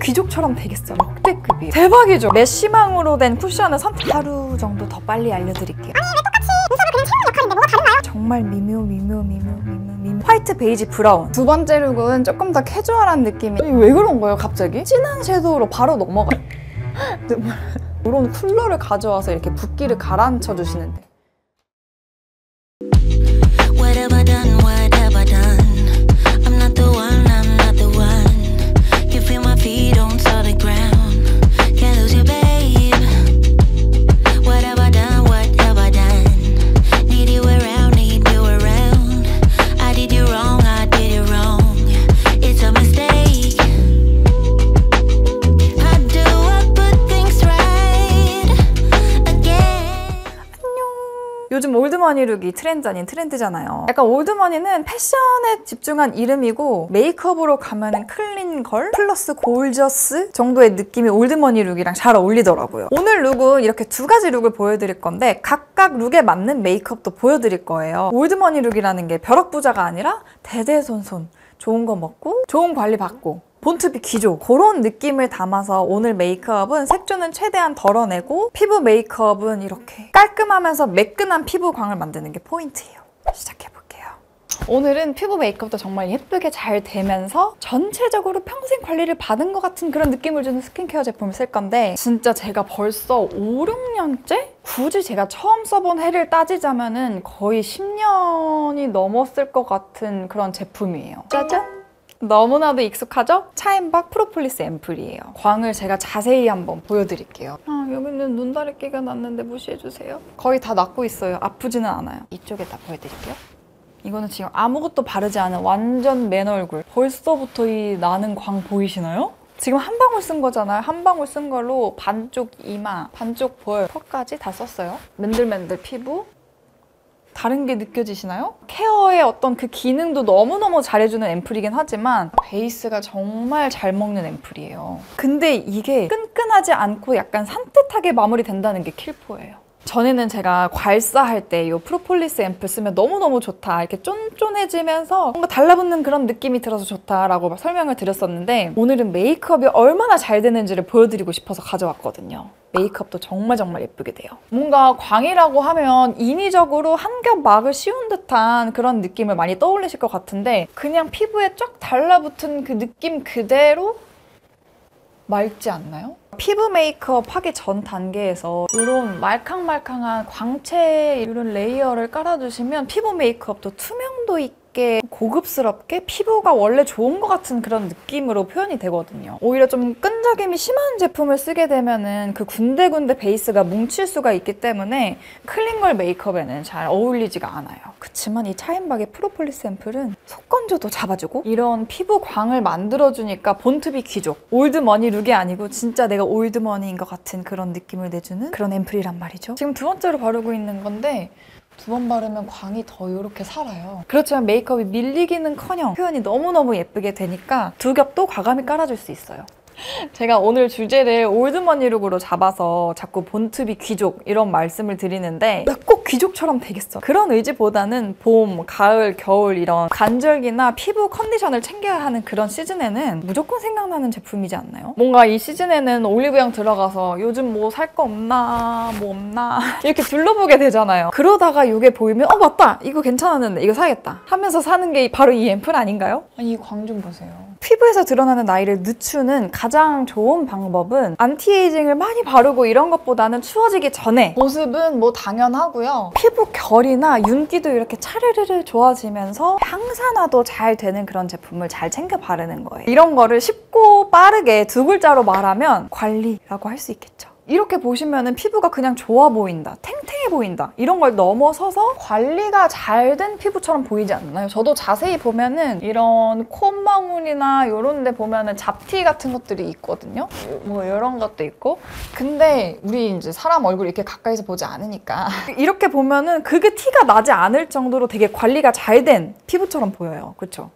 귀족처럼 되겠어요. 역대급이에요. 대박이죠? 메쉬망으로 된 쿠션을 하루 정도 더 빨리 알려드릴게요. 아니 왜 똑같이 눈썹을 그냥 채우는 역할인데 뭐가 다른가요? 정말 미묘 화이트, 베이지, 브라운. 두 번째 룩은 조금 더 캐주얼한 느낌이. 왜 그런 거예요 갑자기? 진한 섀도우로 바로 넘어가요. 이런 쿨러를 가져와서 이렇게 붓기를 가라앉혀 주시는데. What have I done? What have I done? I'm not the one, I'm not the one. You feel my feet on solid ground. Can't lose you, babe. What have I done? What have I done? Need you around, need you around. I did you wrong, I did it wrong. It's a mistake. How do I put things right again? 요즘 올드머니 룩이 트렌드 아닌 트렌드잖아요. 약간 올드머니는 패션에 집중한 이름이고 메이크업으로 가면은 클린걸 플러스 골저스 정도의 느낌이 올드머니 룩이랑 잘 어울리더라고요. 오늘 룩은 이렇게 두 가지 룩을 보여드릴 건데 각각 룩에 맞는 메이크업도 보여드릴 거예요. 올드머니 룩이라는 게 벼락부자가 아니라 대대손손 좋은 거 먹고 좋은 관리 받고 본투비 귀족 그런 느낌을 담아서 오늘 메이크업은 색조는 최대한 덜어내고 피부 메이크업은 이렇게 깔끔하면서 매끈한 피부광을 만드는 게 포인트예요. 시작해볼게요. 오늘은 피부 메이크업도 정말 예쁘게 잘 되면서 전체적으로 평생 관리를 받은 것 같은 그런 느낌을 주는 스킨케어 제품을 쓸 건데 진짜 제가 벌써 5, 6년째? 굳이 제가 처음 써본 해를 따지자면은 거의 10년이 넘었을 것 같은 그런 제품이에요. 짜잔! 너무나도 익숙하죠? 차앤박 프로폴리스 앰플이에요. 광을 제가 자세히 한번 보여드릴게요. 여기는 눈다래끼가 났는데 무시해주세요. 거의 다 낫고 있어요. 아프지는 않아요. 이쪽에다 보여드릴게요. 이거는 지금 아무것도 바르지 않은 완전 맨 얼굴. 벌써부터 이 나는 광 보이시나요? 지금 한 방울 쓴 거잖아요. 한 방울 쓴 걸로 반쪽 이마, 반쪽 볼, 턱까지 다 썼어요. 맨들맨들 피부. 다른 게 느껴지시나요? 케어의 어떤 그 기능도 너무너무 잘해주는 앰플이긴 하지만 베이스가 정말 잘 먹는 앰플이에요. 근데 이게 끈끈하지 않고 약간 산뜻하게 마무리된다는 게 킬포예요. 전에는 제가 괄사할 때 이 프로폴리스 앰플 쓰면 너무너무 좋다, 이렇게 쫀쫀해지면서 뭔가 달라붙는 그런 느낌이 들어서 좋다라고 설명을 드렸었는데 오늘은 메이크업이 얼마나 잘 되는지를 보여드리고 싶어서 가져왔거든요. 메이크업도 정말 예쁘게 돼요. 뭔가 광이라고 하면 인위적으로 한 겹 막을 씌운 듯한 그런 느낌을 많이 떠올리실 것 같은데 그냥 피부에 쫙 달라붙은 그 느낌 그대로 맑지 않나요? 피부 메이크업 하기 전 단계에서 이런 말캉말캉한 광채 이런 레이어를 깔아주시면 피부 메이크업도 투명도 있게 고급스럽게 피부가 원래 좋은 것 같은 그런 느낌으로 표현이 되거든요. 오히려 좀 끈적임이 심한 제품을 쓰게 되면은 그 군데군데 베이스가 뭉칠 수가 있기 때문에 클린걸 메이크업에는 잘 어울리지가 않아요. 그치만 이 차앤박의 프로폴리스 앰플은 속건조도 잡아주고 이런 피부 광을 만들어주니까 본투비 귀족 올드머니 룩이 아니고 진짜 내가 올드머니인 것 같은 그런 느낌을 내주는 그런 앰플이란 말이죠. 지금 두 번째로 바르고 있는 건데 두 번 바르면 광이 더 이렇게 살아요. 그렇지만 메이크업이 밀리기는커녕 표현이 너무너무 예쁘게 되니까 두 겹도 과감히 깔아줄 수 있어요. 제가 오늘 주제를 올드머니 룩으로 잡아서 자꾸 본투비 귀족 이런 말씀을 드리는데 꼭 귀족처럼 되겠어. 그런 의지보다는 봄, 가을, 겨울 이런 관절기나 피부 컨디션을 챙겨야 하는 그런 시즌에는 무조건 생각나는 제품이지 않나요? 뭔가 이 시즌에는 올리브영 들어가서 요즘 뭐 살 거 없나 뭐 없나 이렇게 둘러보게 되잖아요. 그러다가 이게 보이면 맞다! 이거 괜찮았는데 이거 사야겠다 하면서 사는 게 바로 이 앰플 아닌가요? 아니 이 광 좀 보세요. 피부에서 드러나는 나이를 늦추는 가장 좋은 방법은 안티에이징을 많이 바르고 이런 것보다는 추워지기 전에 모습은 뭐 당연하고요. 피부 결이나 윤기도 이렇게 차르르르 좋아지면서 항산화도 잘 되는 그런 제품을 잘 챙겨 바르는 거예요. 이런 거를 쉽고 빠르게 두 글자로 말하면 관리라고 할 수 있겠죠. 이렇게 보시면은 피부가 그냥 좋아 보인다, 탱탱해 보인다 이런 걸 넘어서서 관리가 잘 된 피부처럼 보이지 않나요? 저도 자세히 보면은 이런 콧망울이나 이런 데 보면은 잡티 같은 것들이 있거든요. 뭐 이런 것도 있고. 근데 우리 이제 사람 얼굴 이렇게 가까이서 보지 않으니까 이렇게 보면은 그게 티가 나지 않을 정도로 되게 관리가 잘 된 피부처럼 보여요. 그렇죠?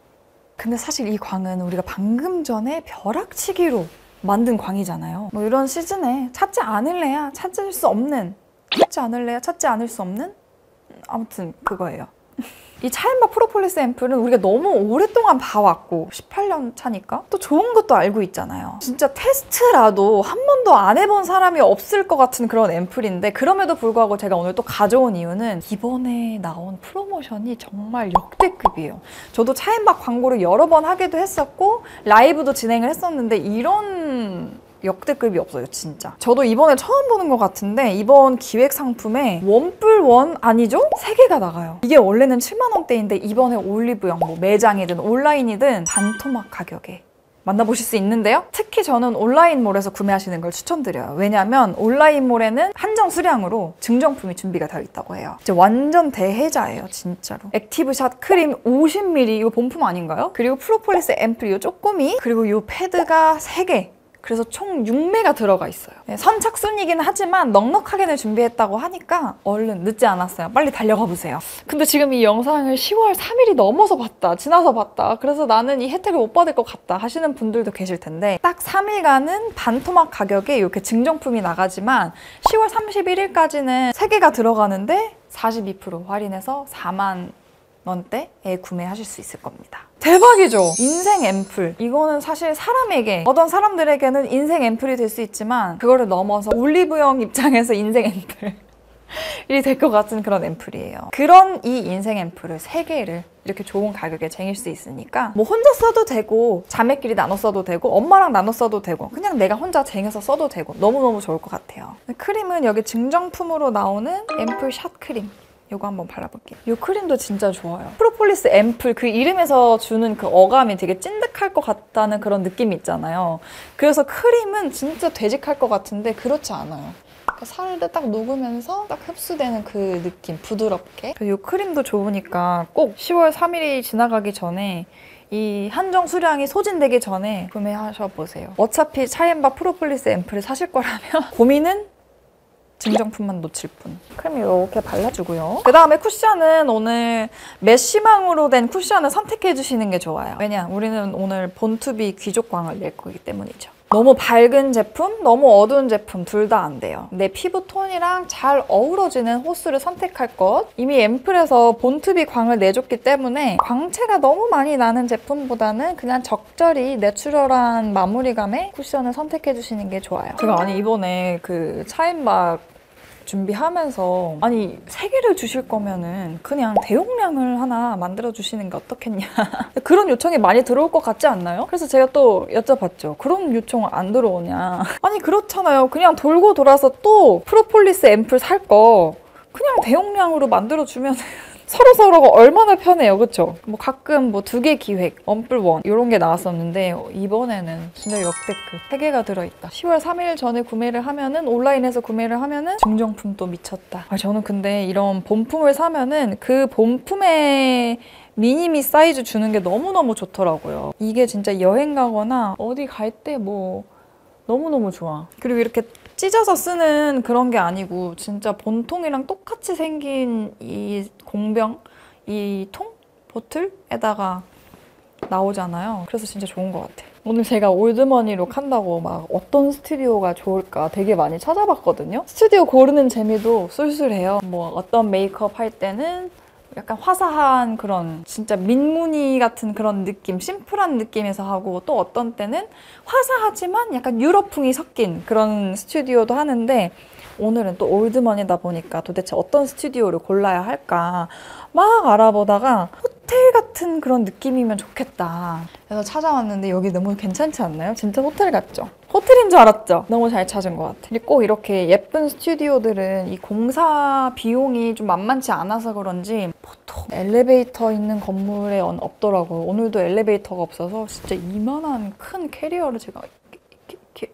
근데 사실 이 광은 우리가 방금 전에 벼락치기로 만든 광이잖아요. 뭐 이런 시즌에 찾지 않을래야 찾을 수 없는, 찾지 않을래야 찾지 않을 수 없는? 아무튼 그거예요. 이 차앤바 프로폴리스 앰플은 우리가 너무 오랫동안 봐왔고 18년 차니까 또 좋은 것도 알고 있잖아요. 진짜 테스트라도 한 번도 안 해본 사람이 없을 것 같은 그런 앰플인데 그럼에도 불구하고 제가 오늘 또 가져온 이유는 이번에 나온 프로모션이 정말 역대급이에요. 저도 차앤바 광고를 여러 번 하기도 했었고 라이브도 진행을 했었는데 이런 역대급이 없어요, 진짜. 저도 이번에 처음 보는 것 같은데 이번 기획 상품에 원뿔원 아니죠? 3개가 나가요. 이게 원래는 7만 원대인데 이번에 올리브영 뭐 매장이든 온라인이든 반토막 가격에 만나보실 수 있는데요. 특히 저는 온라인몰에서 구매하시는 걸 추천드려요. 왜냐하면 온라인몰에는 한정 수량으로 증정품이 준비가 되어 있다고 해요. 이제 완전 대혜자예요, 진짜로. 액티브샷 크림 50ml 이거 본품 아닌가요? 그리고 프로폴리스 앰플 이 쪼꼬미 그리고 이 패드가 3개. 그래서 총 6매가 들어가 있어요. 네, 선착순이긴 하지만 넉넉하게는 준비했다고 하니까 얼른 늦지 않았어요. 빨리 달려가 보세요. 근데 지금 이 영상을 10월 3일이 넘어서 봤다, 지나서 봤다. 그래서 나는 이 혜택을 못 받을 것 같다 하시는 분들도 계실 텐데 딱 3일간은 반토막 가격에 이렇게 증정품이 나가지만 10월 31일까지는 3개가 들어가는데 42% 할인해서 4만 원대에 구매하실 수 있을 겁니다. 대박이죠? 인생 앰플. 이거는 사실 사람에게, 어떤 사람들에게는 인생 앰플이 될 수 있지만 그거를 넘어서 올리브영 입장에서 인생 앰플이 될 것 같은 그런 앰플이에요. 그런 이 인생 앰플을 3개를 이렇게 좋은 가격에 쟁일 수 있으니까 뭐 혼자 써도 되고 자매끼리 나눠 써도 되고 엄마랑 나눠 써도 되고 그냥 내가 혼자 쟁여서 써도 되고 너무너무 좋을 것 같아요. 크림은 여기 증정품으로 나오는 앰플 샷 크림. 이거 한번 발라볼게요. 이 크림도 진짜 좋아요. 프로폴리스 앰플 그 이름에서 주는 그 어감이 되게 찐득할 것 같다는 그런 느낌이 있잖아요. 그래서 크림은 진짜 되직할 것 같은데 그렇지 않아요. 살을 딱 녹으면서 딱 흡수되는 그 느낌, 부드럽게. 이 크림도 좋으니까 꼭 10월 3일이 지나가기 전에 이 한정 수량이 소진되기 전에 구매하셔보세요. 어차피 차앤바 프로폴리스 앰플을 사실 거라면 고민은 증정품만 놓칠 뿐. 크림 이렇게 발라주고요. 그 다음에 쿠션은 오늘 메쉬망으로 된 쿠션을 선택해주시는 게 좋아요. 왜냐? 우리는 오늘 본투비 귀족광을 낼 거기 때문이죠. 너무 밝은 제품, 너무 어두운 제품 둘 다 안 돼요. 내 피부 톤이랑 잘 어우러지는 호스를 선택할 것. 이미 앰플에서 본투비 광을 내줬기 때문에 광채가 너무 많이 나는 제품보다는 그냥 적절히 내추럴한 마무리감의 쿠션을 선택해주시는 게 좋아요. 제가 이번에 그 차앤바 준비하면서 3개를 주실 거면은 그냥 대용량을 하나 만들어 주시는 게 어떻겠냐 그런 요청이 많이 들어올 것 같지 않나요? 그래서 제가 또 여쭤봤죠. 그런 요청 안 들어오냐. 그렇잖아요. 그냥 돌고 돌아서 또 프로폴리스 앰플 살 거 그냥 대용량으로 만들어 주면 서로서로가 얼마나 편해요. 그쵸? 뭐 가끔 뭐 2개 기획, 원뿔원 이런 게 나왔었는데 이번에는 진짜 역대급 3개가 들어있다. 10월 3일 전에 구매를 하면은 온라인에서 구매를 하면은 증정품 또 미쳤다. 저는 근데 이런 본품을 사면은 그 본품의 미니미 사이즈 주는 게 너무너무 좋더라고요. 이게 진짜 여행 가거나 어디 갈 때 뭐 너무너무 좋아. 그리고 이렇게 찢어서 쓰는 그런 게 아니고 진짜 본통이랑 똑같이 생긴 이 공병, 이 통? 보틀에다가 나오잖아요. 그래서 진짜 좋은 것 같아. 오늘 제가 올드머니 룩 한다고 막 어떤 스튜디오가 좋을까 되게 많이 찾아봤거든요. 스튜디오 고르는 재미도 쏠쏠해요. 뭐 어떤 메이크업 할 때는 약간 화사한 그런 진짜 민무늬 같은 그런 느낌, 심플한 느낌에서 하고 또 어떤 때는 화사하지만 약간 유럽풍이 섞인 그런 스튜디오도 하는데 오늘은 또 올드머니다 보니까 도대체 어떤 스튜디오를 골라야 할까 막 알아보다가 호텔 같은 그런 느낌이면 좋겠다. 그래서 찾아왔는데 여기 너무 괜찮지 않나요? 진짜 호텔 같죠? 호텔인 줄 알았죠? 너무 잘 찾은 것 같아. 근데 꼭 이렇게 예쁜 스튜디오들은 이 공사 비용이 좀 만만치 않아서 그런지 보통 엘리베이터 있는 건물에 없더라고요. 오늘도 엘리베이터가 없어서 진짜 이만한 큰 캐리어를 제가 이렇게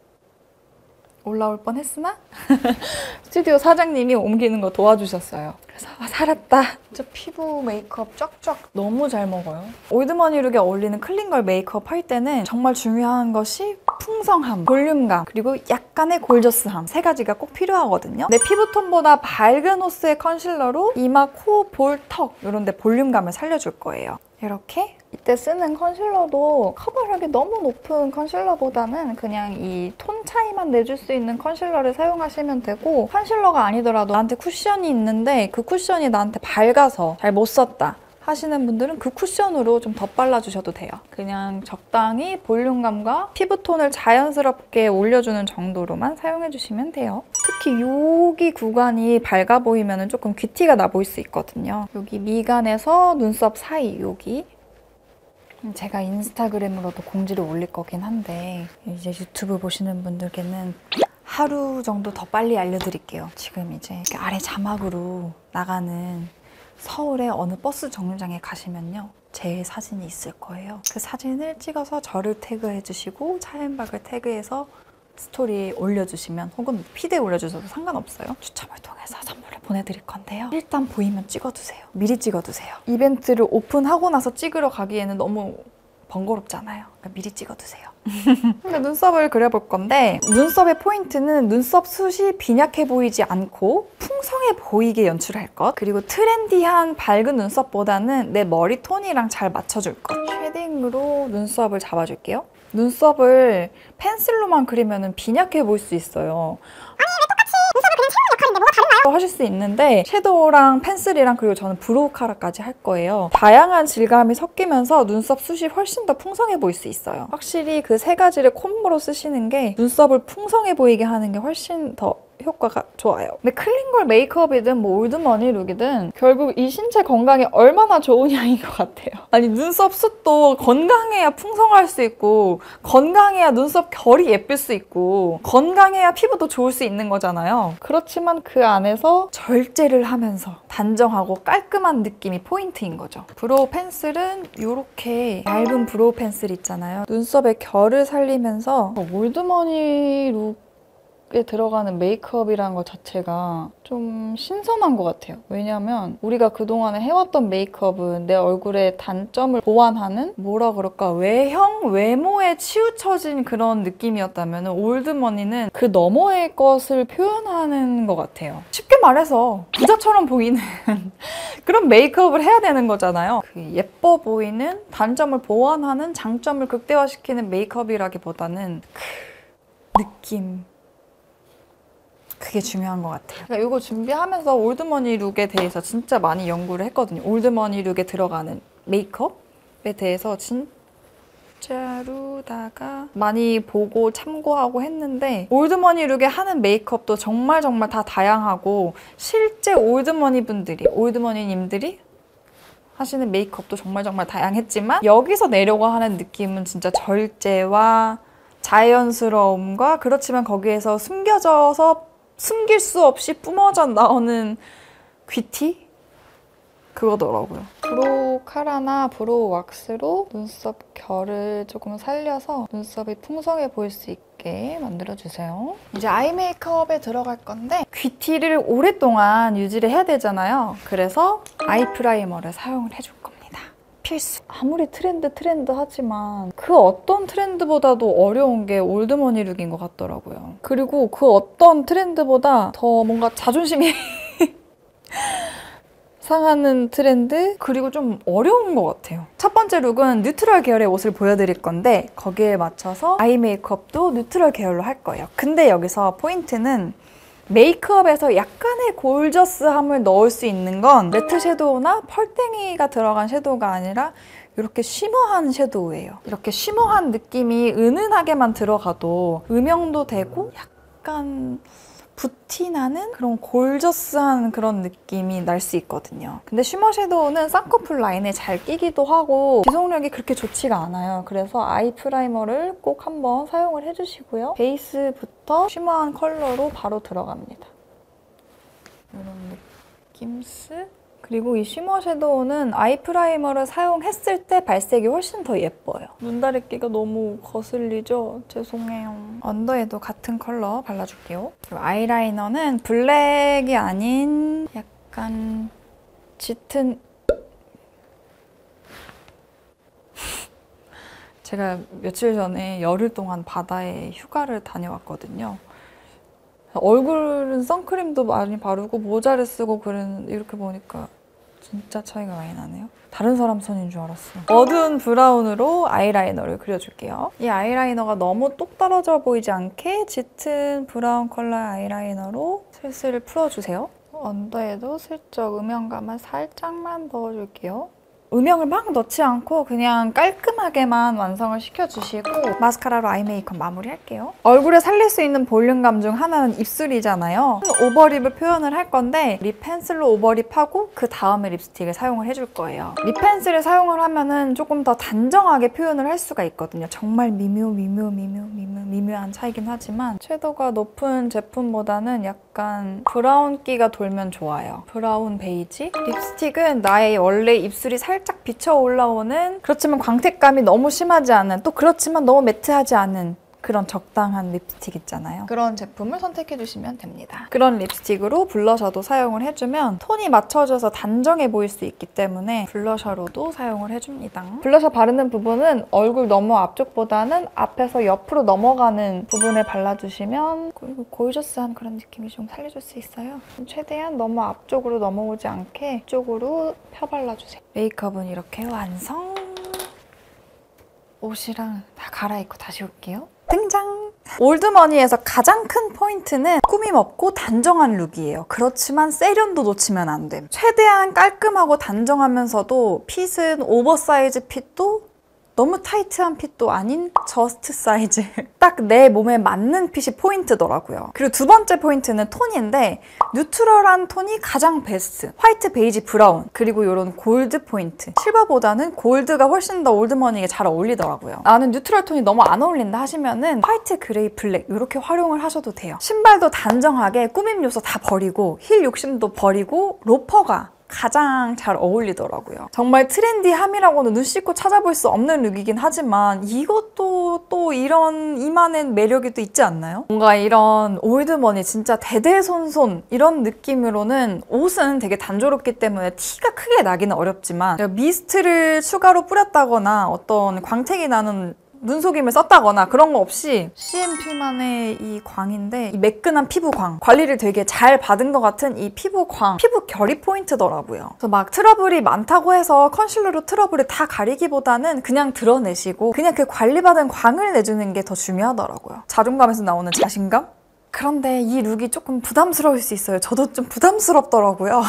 올라올 뻔했으나 스튜디오 사장님이 옮기는 거 도와주셨어요. 그래서 살았다. 진짜 피부 메이크업 쫙쫙 너무 잘 먹어요. 올드머니 룩에 어울리는 클린걸 메이크업 할 때는 정말 중요한 것이 풍성함, 볼륨감, 그리고 약간의 골저스함 3가지가 꼭 필요하거든요. 내 피부톤보다 밝은 호스의 컨실러로 이마, 코, 볼, 턱 이런 데 볼륨감을 살려줄 거예요. 이렇게 이때 쓰는 컨실러도 커버력이 너무 높은 컨실러보다는 그냥 이 톤 차이만 내줄 수 있는 컨실러를 사용하시면 되고, 컨실러가 아니더라도 나한테 쿠션이 있는데 그 쿠션이 나한테 밝아서 잘 못 썼다 하시는 분들은 그 쿠션으로 좀 덧발라주셔도 돼요. 그냥 적당히 볼륨감과 피부톤을 자연스럽게 올려주는 정도로만 사용해주시면 돼요. 특히 여기 구간이 밝아 보이면 조금 귀티가 나 보일 수 있거든요. 여기 미간에서 눈썹 사이 여기. 제가 인스타그램으로도 공지를 올릴 거긴 한데 이제 유튜브 보시는 분들께는 하루 정도 더 빨리 알려드릴게요. 지금 이제 이렇게 아래 자막으로 나가는 서울의 어느 버스 정류장에 가시면요, 제 사진이 있을 거예요. 그 사진을 찍어서 저를 태그해 주시고 차앤박을 태그해서 스토리에 올려주시면, 혹은 피드에 올려주셔도 상관없어요. 추첨을 통해서 선물을 보내드릴 건데요. 일단 보이면 찍어두세요. 미리 찍어두세요. 이벤트를 오픈하고 나서 찍으러 가기에는 너무 번거롭잖아요. 그러니까 미리 찍어두세요. 근데 눈썹을 그려볼 건데, 눈썹의 포인트는 눈썹 숱이 빈약해 보이지 않고 풍성해 보이게 연출할 것, 그리고 트렌디한 밝은 눈썹보다는 내 머리 톤이랑 잘 맞춰줄 것. 쉐딩으로 눈썹을 잡아줄게요. 눈썹을 펜슬로만 그리면 빈약해 보일 수 있어요. 하실 수 있는데 섀도우랑 펜슬이랑 그리고 저는 브로우 카라까지 할 거예요. 다양한 질감이 섞이면서 눈썹 숱이 훨씬 더 풍성해 보일 수 있어요. 확실히 그 세 가지를 콤보로 쓰시는 게 눈썹을 풍성해 보이게 하는 게 훨씬 더 효과가 좋아요. 근데 클린걸 메이크업이든 뭐 올드머니 룩이든 결국 이 신체 건강에 얼마나 좋으냐인 것 같아요. 아니, 눈썹 숱도 건강해야 풍성할 수 있고, 건강해야 눈썹 결이 예쁠 수 있고, 건강해야 피부도 좋을 수 있는 거잖아요. 그렇지만 그 안에서 절제를 하면서 단정하고 깔끔한 느낌이 포인트인 거죠. 브로우 펜슬은 이렇게 얇은 브로우 펜슬 있잖아요. 눈썹의 결을 살리면서 올드머니 룩에 들어가는 메이크업이라는 것 자체가 좀 신선한 것 같아요. 왜냐면 우리가 그동안에 해왔던 메이크업은 내 얼굴의 단점을 보완하는, 뭐라 그럴까, 외모에 치우쳐진 그런 느낌이었다면 올드머니는 그 너머의 것을 표현하는 것 같아요. 쉽게 말해서 부자처럼 보이는 그런 메이크업을 해야 되는 거잖아요. 그 예뻐 보이는 단점을 보완하는, 장점을 극대화시키는 메이크업이라기보다는 그 느낌, 그게 중요한 것 같아요. 그러니까 이거 준비하면서 올드머니 룩에 대해서 진짜 많이 연구를 했거든요. 올드머니 룩에 들어가는 메이크업에 대해서 진짜로다가 많이 보고 참고하고 했는데, 올드머니 룩에 하는 메이크업도 정말 다 다양하고, 실제 올드머니님들이 하시는 메이크업도 정말 다양했지만, 여기서 내려고 하는 느낌은 진짜 절제와 자연스러움과, 그렇지만 거기에서 숨길 수 없이 뿜어져 나오는 귀티? 그거더라고요. 브로우 카라나 브로우 왁스로 눈썹 결을 조금 살려서 눈썹이 풍성해 보일 수 있게 만들어주세요. 이제 아이 메이크업에 들어갈 건데, 귀티를 오랫동안 유지를 해야 되잖아요. 그래서 아이 프라이머를 사용을 해줄 겁니다. 필수. 아무리 트렌드 하지만 그 어떤 트렌드보다도 어려운 게 올드머니 룩인 것 같더라고요. 그리고 그 어떤 트렌드보다 더 뭔가 자존심이 상하는 트렌드, 그리고 좀 어려운 것 같아요. 첫 번째 룩은 뉴트럴 계열의 옷을 보여드릴 건데, 거기에 맞춰서 아이 메이크업도 뉴트럴 계열로 할 거예요. 근데 여기서 포인트는 메이크업에서 약간의 골저스함을 넣을 수 있는 건 매트 섀도우나 펄땡이가 들어간 섀도우가 아니라 이렇게 쉬머한 섀도우예요. 이렇게 쉬머한 느낌이 은은하게만 들어가도 음영도 되고 약간 부티나는 그런 골저스한 그런 느낌이 날 수 있거든요. 근데 쉬머 섀도우는 쌍꺼풀 라인에 잘 끼기도 하고 지속력이 그렇게 좋지가 않아요. 그래서 아이 프라이머를 꼭 한번 사용을 해주시고요. 베이스부터 쉬머한 컬러로 바로 들어갑니다. 이런 느낌스. 그리고 이 쉬머 섀도우는 아이 프라이머를 사용했을 때 발색이 훨씬 더 예뻐요. 눈다래끼가 너무 거슬리죠? 죄송해요. 언더에도 같은 컬러 발라줄게요. 그리고 아이라이너는 블랙이 아닌 약간 짙은... 제가 며칠 전에 열흘 동안 바다에 휴가를 다녀왔거든요. 얼굴은 선크림도 많이 바르고 모자를 쓰고 그랬는데 이렇게 보니까 진짜 차이가 많이 나네요. 다른 사람 손인 줄 알았어. 어두운 브라운으로 아이라이너를 그려줄게요. 이 아이라이너가 너무 똑 떨어져 보이지 않게 짙은 브라운 컬러 아이라이너로 슬슬 풀어주세요. 언더에도 슬쩍 음영감을 살짝만 넣어줄게요. 음영을 막 넣지 않고 그냥 깔끔하게만 완성을 시켜주시고 마스카라로 아이 메이크업 마무리할게요. 얼굴에 살릴 수 있는 볼륨감 중 하나는 입술이잖아요. 오버립을 표현을 할 건데 립 펜슬로 오버립하고 그 다음에 립스틱을 사용을 해줄 거예요. 립 펜슬을 사용을 하면은 조금 더 단정하게 표현을 할 수가 있거든요. 정말 미묘한 차이긴 하지만 채도가 높은 제품보다는 약간 브라운기가 돌면 좋아요. 브라운 베이지? 립스틱은 나의 원래 입술이 살짝 비쳐 올라오는, 그렇지만 광택감이 너무 심하지 않은, 또 그렇지만 너무 매트하지 않은 그런 적당한 립스틱 있잖아요. 그런 제품을 선택해주시면 됩니다. 그런 립스틱으로 블러셔도 사용을 해주면 톤이 맞춰져서 단정해 보일 수 있기 때문에 블러셔로도 사용을 해줍니다. 블러셔 바르는 부분은 얼굴 너무 앞쪽보다는 앞에서 옆으로 넘어가는 부분에 발라주시면 고이저스한 그런 느낌이 좀 살려줄 수 있어요. 최대한 너무 앞쪽으로 넘어오지 않게 이쪽으로 펴발라주세요. 메이크업은 이렇게 완성! 옷이랑 다 갈아입고 다시 올게요. 등장! 올드머니에서 가장 큰 포인트는 꾸밈 없고 단정한 룩이에요. 그렇지만 세련도 놓치면 안 돼. 최대한 깔끔하고 단정하면서도 핏은 오버사이즈 핏도 너무 타이트한 핏도 아닌 저스트 사이즈. 딱 내 몸에 맞는 핏이 포인트더라고요. 그리고 두 번째 포인트는 톤인데 뉴트럴한 톤이 가장 베스트. 화이트, 베이지, 브라운. 그리고 이런 골드 포인트. 실버보다는 골드가 훨씬 더 올드머니에 잘 어울리더라고요. 나는 뉴트럴 톤이 너무 안 어울린다 하시면은 화이트, 그레이, 블랙 이렇게 활용을 하셔도 돼요. 신발도 단정하게 꾸밈 요소 다 버리고 힐 욕심도 버리고 로퍼가 가장 잘 어울리더라고요. 정말 트렌디함이라고는 눈 씻고 찾아볼 수 없는 룩이긴 하지만 이것도 또 이런 이만한 매력이 또 있지 않나요? 뭔가 이런 올드머니 진짜 대대손손 이런 느낌으로는 옷은 되게 단조롭기 때문에 티가 크게 나기는 어렵지만 미스트를 추가로 뿌렸다거나 어떤 광택이 나는 눈속임을 썼다거나 그런 거 없이 CMP만의 이 광인데 이 매끈한 피부광, 관리를 되게 잘 받은 것 같은 이 피부광, 피부 결이 포인트더라고요. 그래서 막 트러블이 많다고 해서 컨실러로 트러블을 다 가리기보다는 그냥 드러내시고 그냥 그 관리받은 광을 내주는 게 더 중요하더라고요. 자존감에서 나오는 자신감? 그런데 이 룩이 조금 부담스러울 수 있어요. 저도 좀 부담스럽더라고요.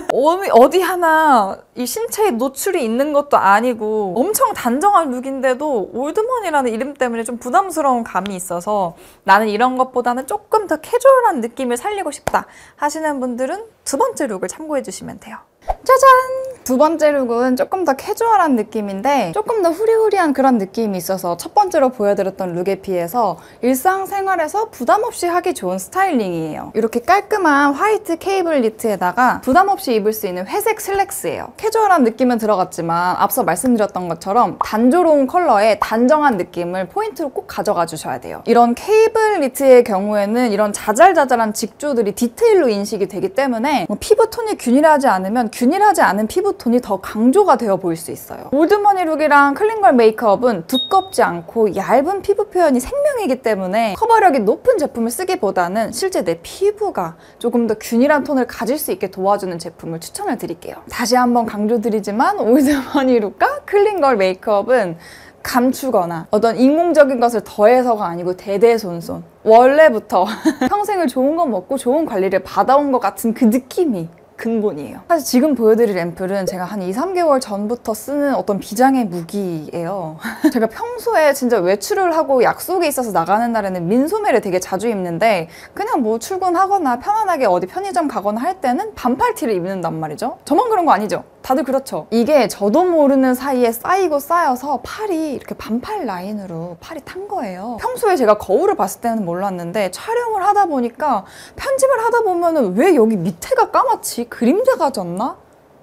어디 하나 이 신체에 노출이 있는 것도 아니고 엄청 단정한 룩인데도 올드머니라는 이름 때문에 좀 부담스러운 감이 있어서 나는 이런 것보다는 조금 더 캐주얼한 느낌을 살리고 싶다 하시는 분들은 두 번째 룩을 참고해 주시면 돼요. 짜잔! 두 번째 룩은 조금 더 캐주얼한 느낌인데 조금 더 후리후리한 그런 느낌이 있어서 첫 번째로 보여드렸던 룩에 비해서 일상생활에서 부담 없이 하기 좋은 스타일링이에요. 이렇게 깔끔한 화이트 케이블 니트에다가 부담 없이 입을 수 있는 회색 슬랙스예요. 캐주얼한 느낌은 들어갔지만 앞서 말씀드렸던 것처럼 단조로운 컬러에 단정한 느낌을 포인트로 꼭 가져가 주셔야 돼요. 이런 케이블 니트의 경우에는 이런 자잘자잘한 직조들이 디테일로 인식이 되기 때문에 피부톤이 균일하지 않으면 균일하지 않은 피부톤이 더 강조가 되어 보일 수 있어요. 올드머니 룩이랑 클린걸 메이크업은 두껍지 않고 얇은 피부 표현이 생명이기 때문에 커버력이 높은 제품을 쓰기보다는 실제 내 피부가 조금 더 균일한 톤을 가질 수 있게 도와주는 제품을 추천을 드릴게요. 다시 한번 강조드리지만 올드머니 룩과 클린걸 메이크업은 감추거나 어떤 인공적인 것을 더해서가 아니고 대대손손 원래부터 평생을 좋은 거 먹고 좋은 관리를 받아온 것 같은 그 느낌이 근본이에요. 사실 지금 보여드릴 앰플은 제가 한 2~3개월 전부터 쓰는 어떤 비장의 무기예요. 제가 평소에 진짜 외출을 하고 약속이 있어서 나가는 날에는 민소매를 되게 자주 입는데 그냥 뭐 출근하거나 편안하게 어디 편의점 가거나 할 때는 반팔티를 입는단 말이죠. 저만 그런 거 아니죠? 다들 그렇죠? 이게 저도 모르는 사이에 쌓이고 쌓여서 팔이 이렇게 반팔 라인으로 팔이 탄 거예요. 평소에 제가 거울을 봤을 때는 몰랐는데 촬영을 하다 보니까 편집을 하다 보면은 왜 여기 밑에가 까맣지? 그림자가 졌나?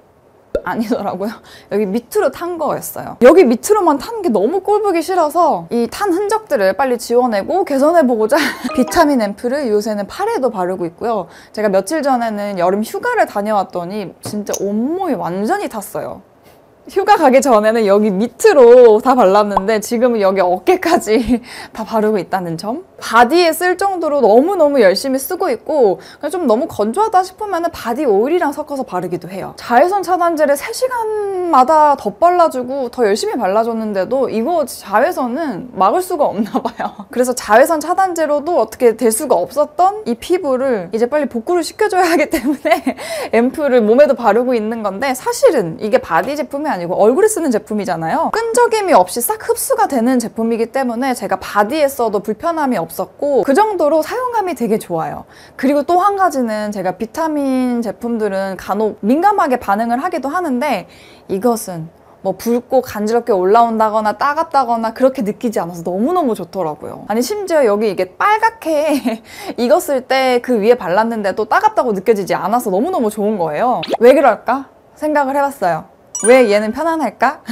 아니더라고요. 여기 밑으로 탄 거였어요. 여기 밑으로만 탄 게 너무 꼴보기 싫어서 이 탄 흔적들을 빨리 지워내고 개선해보고자 비타민 앰플을 요새는 팔에도 바르고 있고요. 제가 며칠 전에는 여름 휴가를 다녀왔더니 진짜 온몸이 완전히 탔어요. 휴가 가기 전에는 여기 밑으로 다 발랐는데 지금은 여기 어깨까지 다 바르고 있다는 점. 바디에 쓸 정도로 너무너무 열심히 쓰고 있고 좀 너무 건조하다 싶으면 바디 오일이랑 섞어서 바르기도 해요. 자외선 차단제를 3시간마다 더 발라주고 더 열심히 발라줬는데도 이거 자외선은 막을 수가 없나 봐요. 그래서 자외선 차단제로도 어떻게 될 수가 없었던 이 피부를 이제 빨리 복구를 시켜줘야 하기 때문에 앰플을 몸에도 바르고 있는 건데, 사실은 이게 바디 제품이 아니고 얼굴에 쓰는 제품이잖아요. 끈적임이 없이 싹 흡수가 되는 제품이기 때문에 제가 바디에 써도 불편함이 없었고 그 정도로 사용감이 되게 좋아요. 그리고 또 한 가지는 제가 비타민 제품들은 간혹 민감하게 반응을 하기도 하는데 이것은 뭐 붉고 간지럽게 올라온다거나 따갑다거나 그렇게 느끼지 않아서 너무너무 좋더라고요. 아니 심지어 여기 이게 빨갛게 익었을 때 그 위에 발랐는데도 따갑다고 느껴지지 않아서 너무너무 좋은 거예요. 왜 그럴까? 생각을 해봤어요. 왜 얘는 편안할까?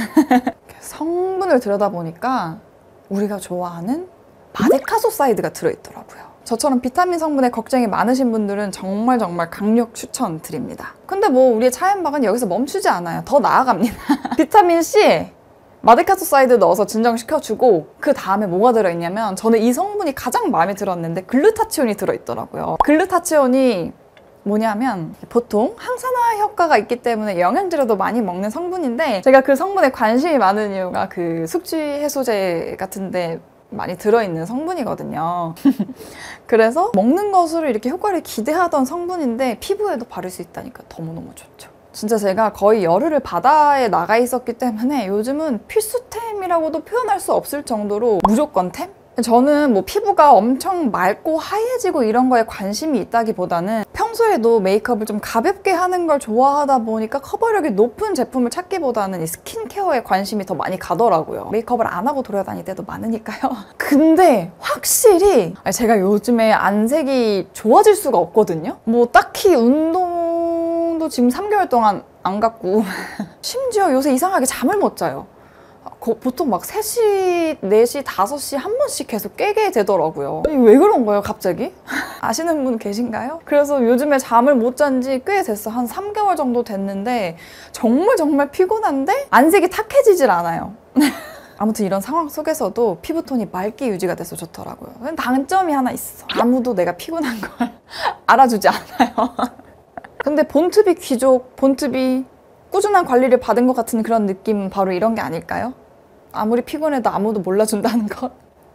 성분을 들여다보니까 우리가 좋아하는 마데카소사이드가 들어있더라고요. 저처럼 비타민 성분에 걱정이 많으신 분들은 정말 강력 추천드립니다. 근데 뭐 우리의 차앤박은 여기서 멈추지 않아요. 더 나아갑니다. 비타민C에 마데카소사이드 넣어서 진정시켜주고 그 다음에 뭐가 들어있냐면, 저는 이 성분이 가장 마음에 들었는데 글루타치온이 들어있더라고요. 글루타치온이 뭐냐면 보통 항산화 효과가 있기 때문에 영양제로도 많이 먹는 성분인데, 제가 그 성분에 관심이 많은 이유가 그 숙취 해소제 같은데 많이 들어있는 성분이거든요. 그래서 먹는 것으로 이렇게 효과를 기대하던 성분인데 피부에도 바를 수 있다니까 너무너무 좋죠. 진짜 제가 거의 열흘을 바다에 나가 있었기 때문에 요즘은 필수템이라고도 표현할 수 없을 정도로 무조건템? 저는 뭐 피부가 엄청 맑고 하얘지고 이런 거에 관심이 있다기보다는 평소에도 메이크업을 좀 가볍게 하는 걸 좋아하다 보니까 커버력이 높은 제품을 찾기보다는 이 스킨케어에 관심이 더 많이 가더라고요. 메이크업을 안 하고 돌아다닐 때도 많으니까요. 근데 확실히 제가 요즘에 안색이 좋아질 수가 없거든요. 뭐 딱히 운동도 지금 3개월 동안 안 갔고 심지어 요새 이상하게 잠을 못 자요. 보통 막 3시, 4시, 5시 한 번씩 계속 깨게 되더라고요. 왜 그런 거예요, 갑자기? 아시는 분 계신가요? 그래서 요즘에 잠을 못 잔 지 꽤 됐어. 한 3개월 정도 됐는데 정말 피곤한데 안색이 탁해지질 않아요. 아무튼 이런 상황 속에서도 피부톤이 맑게 유지가 돼서 좋더라고요. 단점이 하나 있어. 아무도 내가 피곤한 걸 알아주지 않아요. 근데 본투비 귀족, 본투비 꾸준한 관리를 받은 것 같은 그런 느낌, 바로 이런 게 아닐까요? 아무리 피곤해도 아무도 몰라준다는 것.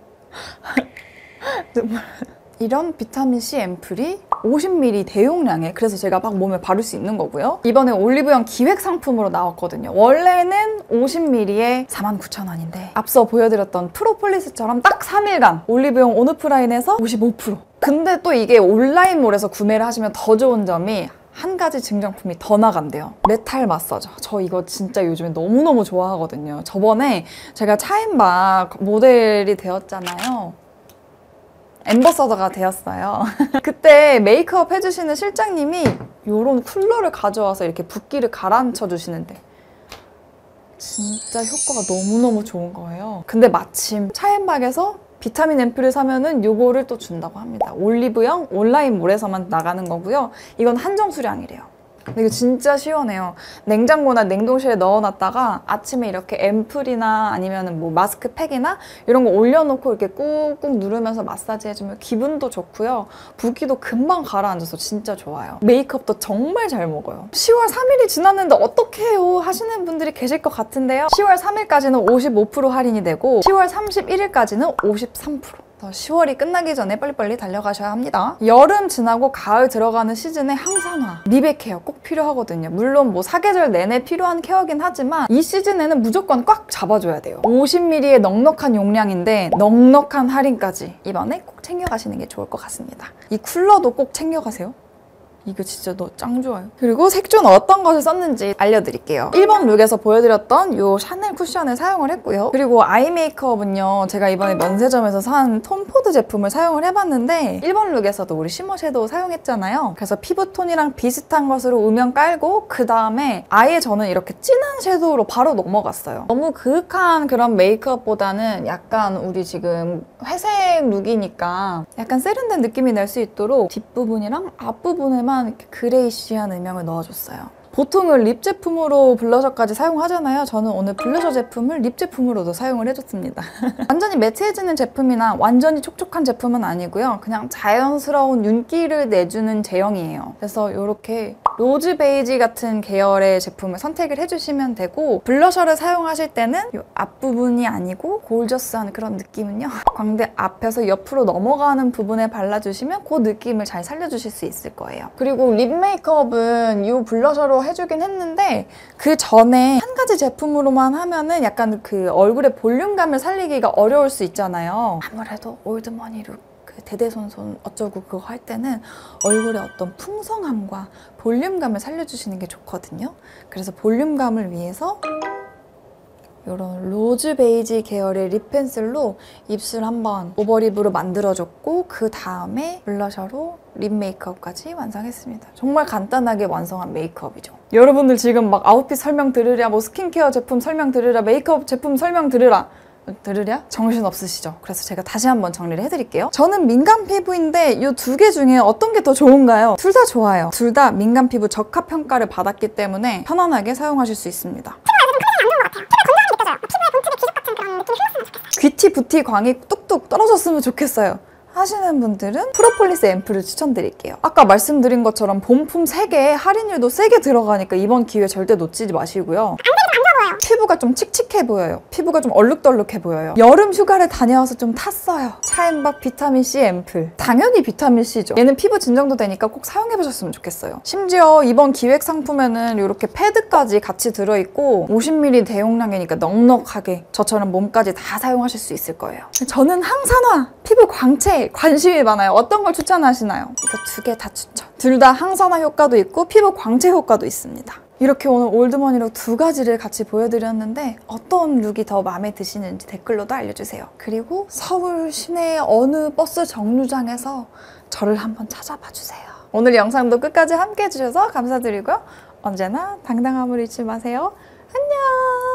이런 비타민C 앰플이 50ml 대용량에, 그래서 제가 막 몸에 바를 수 있는 거고요. 이번에 올리브영 기획 상품으로 나왔거든요. 원래는 50ml에 49,000원인데 앞서 보여드렸던 프로폴리스처럼 딱 3일간 올리브영 온오프라인에서 55%. 근데 또 이게 온라인몰에서 구매를 하시면 더 좋은 점이 한 가지 증정품이 더 나간대요. 메탈 마사저. 저 이거 진짜 요즘에 너무너무 좋아하거든요. 저번에 제가 차앤박 모델이 되었잖아요. 앰버서더가 되었어요. 그때 메이크업 해주시는 실장님이 이런 쿨러를 가져와서 이렇게 붓기를 가라앉혀 주시는데 진짜 효과가 너무너무 좋은 거예요. 근데 마침 차앤박에서 비타민 앰플을 사면은 요거를 또 준다고 합니다. 올리브영 온라인몰에서만 나가는 거고요. 이건 한정 수량이래요. 근데 이거 진짜 시원해요. 냉장고나 냉동실에 넣어놨다가 아침에 이렇게 앰플이나 아니면 뭐 마스크팩이나 이런 거 올려놓고 이렇게 꾹꾹 누르면서 마사지 해주면 기분도 좋고요. 붓기도 금방 가라앉아서 진짜 좋아요. 메이크업도 정말 잘 먹어요. 10월 3일이 지났는데 어떻게 해요? 하시는 분들이 계실 것 같은데요. 10월 3일까지는 55% 할인이 되고 10월 31일까지는 53%. 10월이 끝나기 전에 빨리빨리 달려가셔야 합니다. 여름 지나고 가을 들어가는 시즌에 항산화, 미백 케어 꼭 필요하거든요. 물론 뭐 사계절 내내 필요한 케어긴 하지만 이 시즌에는 무조건 꽉 잡아줘야 돼요. 50ml의 넉넉한 용량인데 넉넉한 할인까지 이번에 꼭 챙겨가시는 게 좋을 것 같습니다. 이 쿨러도 꼭 챙겨가세요. 이거 진짜 너 짱 좋아요. 그리고 색조는 어떤 것을 썼는지 알려드릴게요. 1번 룩에서 보여드렸던 이 샤넬 쿠션을 사용을 했고요. 그리고 아이 메이크업은요, 제가 이번에 면세점에서 산 톰포드 제품을 사용을 해봤는데 1번 룩에서도 우리 쉬머 섀도우 사용했잖아요. 그래서 피부톤이랑 비슷한 것으로 음영 깔고 그 다음에 아예 저는 이렇게 진한 섀도우로 바로 넘어갔어요. 너무 그윽한 그런 메이크업보다는 약간 우리 지금 회색 룩이니까 약간 세련된 느낌이 날 수 있도록 뒷부분이랑 앞부분에만 이렇게 그레이쉬한 음영을 넣어줬어요. 보통은 립 제품으로 블러셔까지 사용하잖아요. 저는 오늘 블러셔 제품을 립 제품으로도 사용을 해줬습니다. 완전히 매트해지는 제품이나 완전히 촉촉한 제품은 아니고요. 그냥 자연스러운 윤기를 내주는 제형이에요. 그래서 이렇게 로즈 베이지 같은 계열의 제품을 선택을 해주시면 되고, 블러셔를 사용하실 때는 이 앞부분이 아니고 골저스한 그런 느낌은요, 광대 앞에서 옆으로 넘어가는 부분에 발라주시면 그 느낌을 잘 살려주실 수 있을 거예요. 그리고 립 메이크업은 이 블러셔로 해주긴 했는데 그 전에 한 가지 제품으로만 하면은 약간 그 얼굴의 볼륨감을 살리기가 어려울 수 있잖아요. 아무래도 올드머니 룩, 그 대대손손 어쩌고 그거 할 때는 얼굴의 어떤 풍성함과 볼륨감을 살려주시는 게 좋거든요. 그래서 볼륨감을 위해서 이런 로즈 베이지 계열의 립 펜슬로 입술 한번 오버립으로 만들어줬고, 그 다음에 블러셔로 립 메이크업까지 완성했습니다. 정말 간단하게 완성한 메이크업이죠. 여러분들 지금 막 아웃핏 설명 들으랴, 뭐 스킨케어 제품 설명 들으랴, 메이크업 제품 설명 들으랴 정신 없으시죠? 그래서 제가 다시 한번 정리를 해드릴게요. 저는 민감 피부인데 이 두 개 중에 어떤 게 더 좋은가요? 둘 다 좋아요. 둘 다 민감 피부 적합 평가를 받았기 때문에 편안하게 사용하실 수 있습니다. 귀티 부티 광이 뚝뚝 떨어졌으면 좋겠어요 하시는 분들은 프로폴리스 앰플을 추천드릴게요. 아까 말씀드린 것처럼 본품 3개 할인율도 세게 들어가니까 이번 기회 절대 놓치지 마시고요. 피부가 좀 칙칙해 보여요. 피부가 좀 얼룩덜룩해 보여요. 여름 휴가를 다녀와서 좀 탔어요. 차앤박 비타민C 앰플. 당연히 비타민C죠. 얘는 피부 진정도 되니까 꼭 사용해보셨으면 좋겠어요. 심지어 이번 기획 상품에는 이렇게 패드까지 같이 들어있고 50ml 대용량이니까 넉넉하게 저처럼 몸까지 다 사용하실 수 있을 거예요. 저는 항산화, 피부 광채 관심이 많아요. 어떤 걸 추천하시나요? 이거 두 개 다 추천. 둘 다 항산화 효과도 있고 피부 광채 효과도 있습니다. 이렇게 오늘 올드머니 룩 두 가지를 같이 보여드렸는데 어떤 룩이 더 마음에 드시는지 댓글로도 알려주세요. 그리고 서울 시내의 어느 버스 정류장에서 저를 한번 찾아봐 주세요. 오늘 영상도 끝까지 함께 해주셔서 감사드리고요. 언제나 당당함을 잊지 마세요. 안녕!